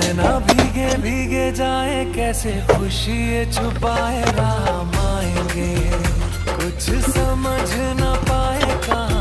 नैना भीगे भीगे जाए, कैसे खुशी ये छुपाए, राम आएंगे कुछ समझ न पाए कहाँ